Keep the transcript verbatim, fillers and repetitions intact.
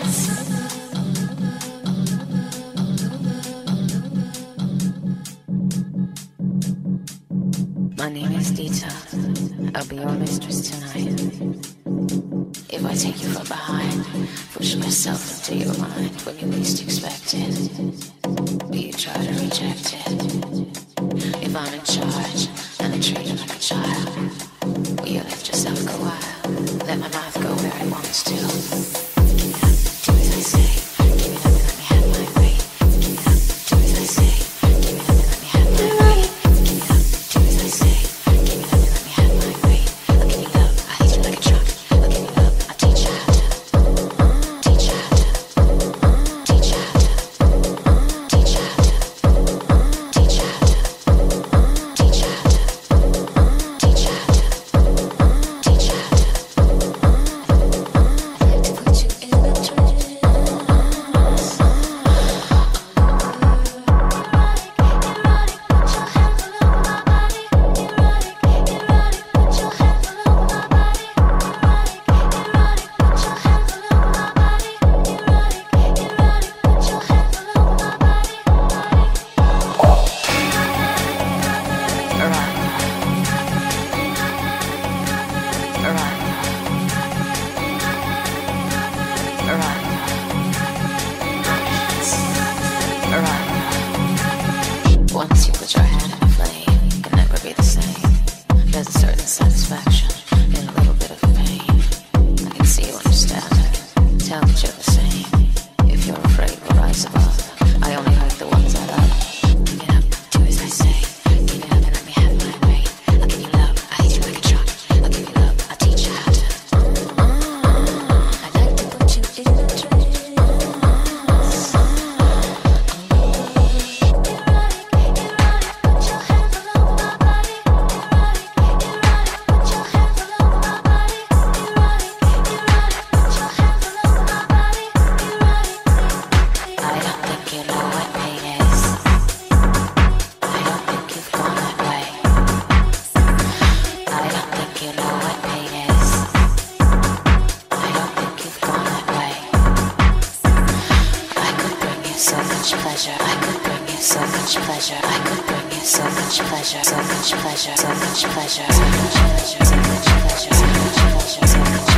My name is Dita. I'll be your mistress tonight. If I take you from behind, push myself into your mind when you least expect it, but you try to reject it. If I'm in charge and I treat you like a child, will you let yourself go wild? Let my mouth go where it wants to. Give it up, do as I say. Give it up and let me have my way. Give it up, do as I say. Give it up and let me have my way. Give it up, do as I say. Give it up and let me have my way. I'll give you love, I'll hit you like a truck. I'll give you love, I'll teach you how to. Teach you how to. Teach you how to. Teach you how to. Teach you how to. Teach you how to. Teach you how to. Teach you how to. To put you in a trance. Once you put your hand in the flame, it can never be the same. There's a certain satisfaction in a little bit of pain. I can see you understand. Tell that you're the same. If you're afraid, we'll rise above. I only hurt the ones I love. Give it up, do as I say. Give it up and let me have my way. I'll give you love, I'll hit you like a truck. I'll give you love, I'll teach you how to. I'd like to put you in a trance. So much pleasure, I could bring you so much pleasure, I could bring you so much pleasure, so much pleasure, so much pleasure, so much pleasure, so much pleasure, so much pleasure, so much